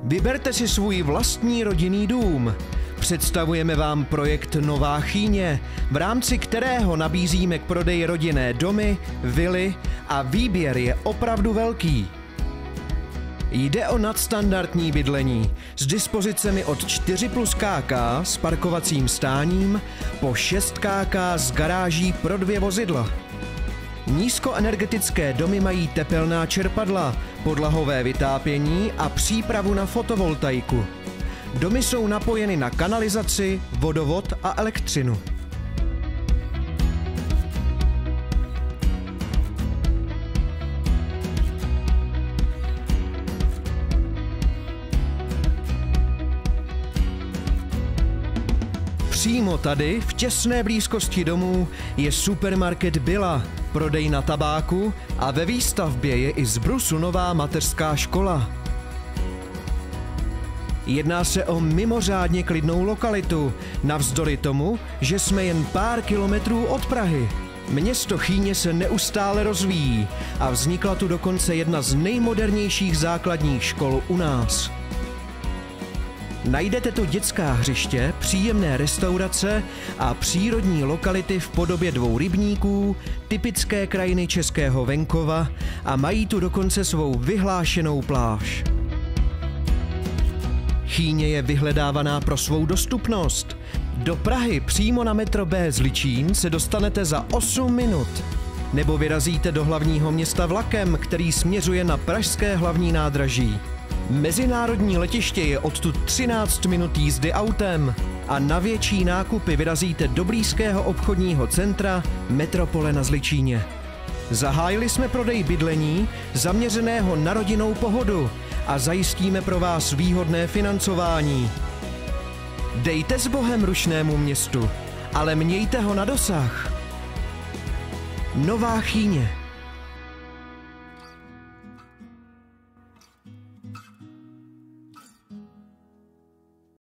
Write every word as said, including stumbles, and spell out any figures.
Vyberte si svůj vlastní rodinný dům. Představujeme vám projekt Nová Chýně, v rámci kterého nabízíme k prodeji rodinné domy, vily a výběr je opravdu velký. Jde o nadstandardní bydlení s dispozicemi od čtyři plus K K s parkovacím stáním po šest K K s garáží pro dvě vozidla. Nízkoenergetické domy mají tepelná čerpadla, podlahové vytápění a přípravu na fotovoltaiku. Domy jsou napojeny na kanalizaci, vodovod a elektřinu. Přímo tady, v těsné blízkosti domů, je supermarket Billa, prodejna tabáku a ve výstavbě je i z brusu nová mateřská škola. Jedná se o mimořádně klidnou lokalitu, navzdory tomu, že jsme jen pár kilometrů od Prahy. Město Chýně se neustále rozvíjí a vznikla tu dokonce jedna z nejmodernějších základních škol u nás. Najdete tu dětská hřiště, příjemné restaurace a přírodní lokality v podobě dvou rybníků, typické krajiny českého venkova a mají tu dokonce svou vyhlášenou pláž. Chýně je vyhledávaná pro svou dostupnost. Do Prahy přímo na metro B z Ličín se dostanete za osm minut. Nebo vyrazíte do hlavního města vlakem, který směřuje na pražské hlavní nádraží. Mezinárodní letiště je odtud třináct minut jízdy autem a na větší nákupy vyrazíte do blízkého obchodního centra Metropole na Zličíně. Zahájili jsme prodej bydlení zaměřeného na rodinnou pohodu a zajistíme pro vás výhodné financování. Dejte s Bohem rušnému městu, ale mějte ho na dosah. Nová Chýně.